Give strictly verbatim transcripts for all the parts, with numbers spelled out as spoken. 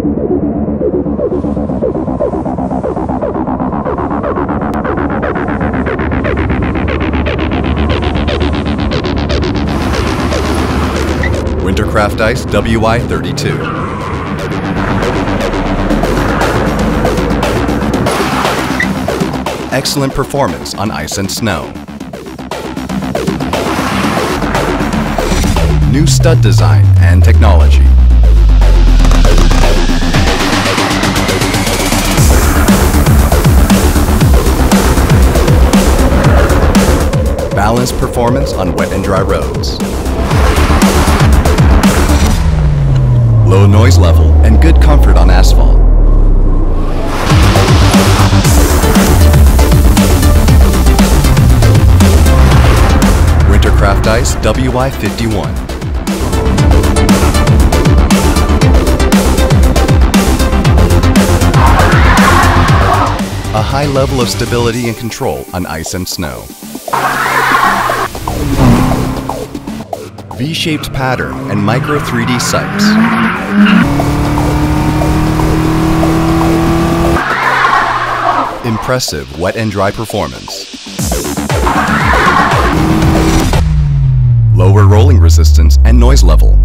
Wintercraft Ice W I thirty-two. Excellent performance on ice and snow. New stud design and technology. Balanced performance on wet and dry roads. Low noise level and good comfort on asphalt. Wintercraft Ice W I fifty-one. A high level of stability and control on ice and snow. V-shaped pattern and micro three D sights. Impressive wet and dry performance. Lower rolling resistance and noise level.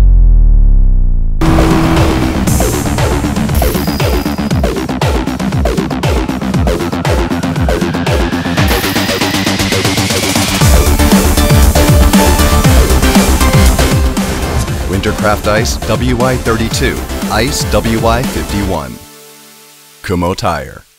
Wintercraft Ice W I thirty-two, Ice W I fifty-one. Kumho Tire.